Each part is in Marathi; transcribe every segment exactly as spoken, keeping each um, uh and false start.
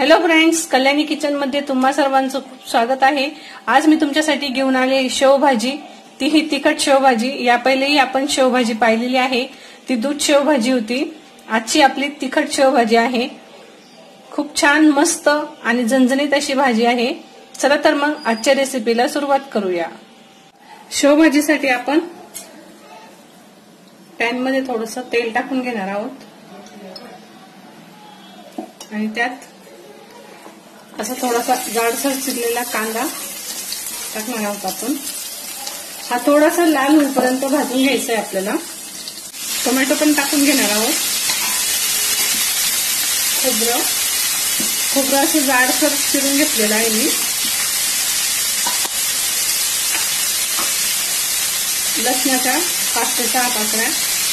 हॅलो फ्रेंड्स, कल्याणी किचन मध्ये तुम्हा सर्वांचं खूप स्वागत आहे। आज मी तुमच्यासाठी घेऊन आले शेवभाजी, तीही तिखट शेवभाजी। या पहिलेही आपण शेवभाजी पाहिलेली आहे, ती दूध शेवभाजी होती। आजची आपली तिखट शेवभाजी आहे। खूप छान मस्त आणि झणझणीत अशी भाजी आहे। चला तर मग आजच्या रेसिपीला सुरुवात करूया। शेवभाजीसाठी आपण पॅन मध्ये थोडंसं तेल टाकून घेणार आहोत आणि त्यात असा थोडासा जाडसर चिरलेला कांदा टाकणार आहोत आपण। हा थोडासा लाल होईपर्यंत भाजून घ्यायचा आहे आपल्याला। टोमॅटो पण टाकून घेणार आहोत। खोबरं खोबरं असं जाडसर चिरून घेतलेलं आहे मी। लसणाच्या पाच ते सहा पाकळ्या,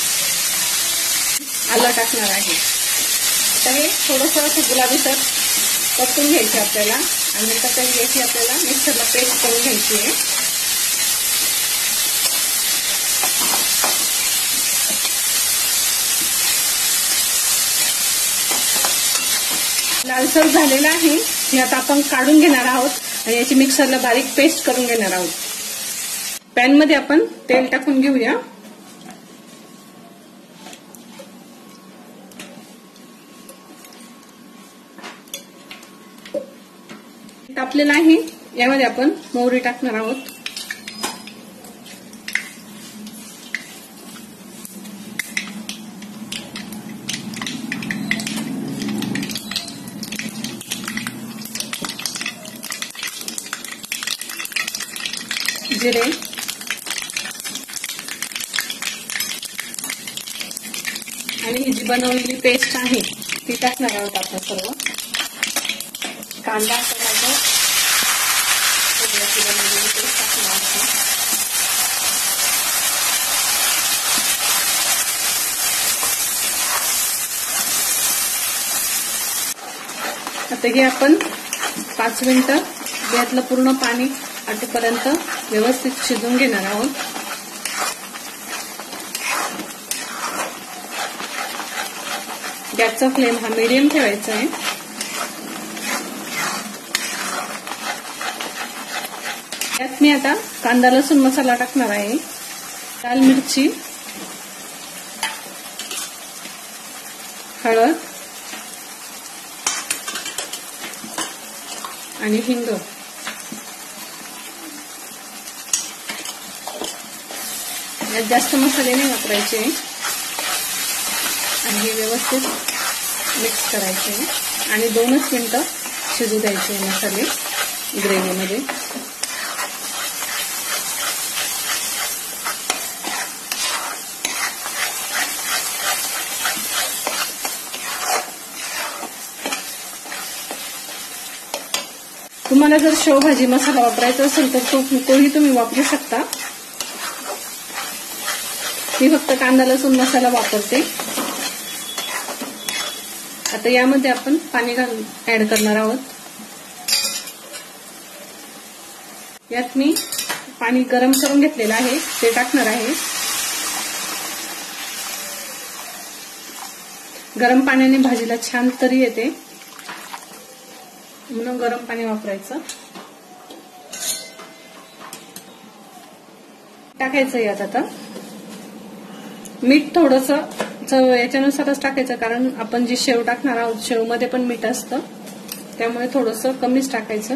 आलं टाकणार आहे। आता हे थोडंसं असं गुलाबीसर परतून घ्यायचे आपल्याला आणि नंतर याची आपल्याला मिक्सरला पेस्ट करून घ्यायची आहे। लालसर झालेला आहे, हे आता आपण काढून घेणार आहोत आणि याची मिक्सरला बारीक पेस्ट करून घेणार आहोत। पॅन मध्ये आपण तेल टाकून घेऊया। तापलेला आहे, यामध्ये आपण मोहरी टाकणार आहोत। जिरे, आणि ही जी बनवलेली पेस्ट आहे ती टाकणार आहोत आपण सर्व। कांदा, टोमॅटो, खोबऱ्याची बनवलेली पेस्ट टाकणार आहोत। आता हे आपण पाच मिनिटं यातलं पूर्ण पाणी आटेपर्यंत व्यवस्थित शिजवून घेणार आहोत। गॅसचा फ्लेम हा मीडियम ठेवायचा आहे। यात मी आता कांदा लसूण मसाला टाकणार आहे। लाल मिरची, हळद आणि हिंग। यात जास्त मसाले नाही वापरायचे आणि हे व्यवस्थित मिक्स करायचे आणि दोनच मिनिटं शिजू द्यायचे मसाले ग्रेव्हीमध्ये। तुम्हाला जर शेवभाजी मसाला वापरायचा असेल तर तो तोही तुम्ही वापरू शकता। मी फक्त कांदा लसूण मसाला वापरते। आता यामध्ये आपण पाणी घालून ऍड करणार आहोत। यात मी पाणी गरम करून घेतलेलं आहे ते टाकणार आहे। गरम पाण्याने भाजीला छान तरी येते, म्हणून गरम पाणी वापरायचं। टाकायचं यात आता मीठ, थोडंसं चव याच्यानुसारच टाकायचं, कारण आपण जी शेव टाकणार आहोत शेव मध्ये पण मीठ असतं, त्यामुळे थोडंसं कमीच टाकायचं।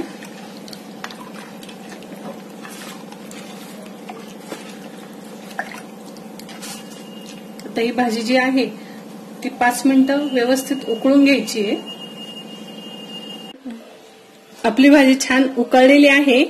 आता ही भाजी जी आहे ती पाच मिनिटं व्यवस्थित उकळून घ्यायची आहे। आपली भाजी छान उकळलेली आहे।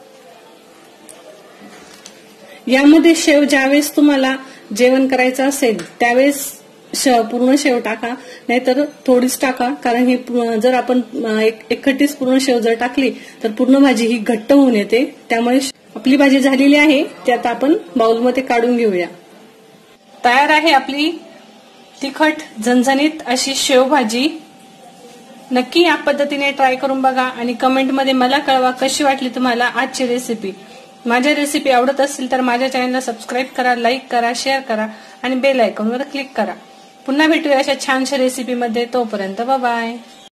यामध्ये शेव ज्यावेळेस तुम्हाला जेवण करायचं असेल त्यावेळेस पूर्ण शेव टाका, नाहीतर थोडीच टाका, कारण ही जर आपण एकखट्टीच पूर्ण शेव जर टाकली तर पूर्ण भाजी ही घट्ट होऊन येते। त्यामुळे आपली भाजी झालेली आहे, ती आता आपण बाउलमध्ये काढून घेऊया। तयार आहे आपली तिखट झणझणीत अशी शेवभाजी। नक्की या पद्धतीने ट्राय करून बघा आणि कमेंटमध्ये मला कळवा कशी वाटली तुम्हाला आजची रेसिपी। माझ्या रेसिपी आवडत असेल तर माझ्या चॅनलला सबस्क्राईब करा, लाईक करा, शेअर करा आणि बेल आयकॉनवर क्लिक करा। पुन्हा भेटूया अशा छानशा रेसिपीमध्ये। तोपर्यंत बाय बाय।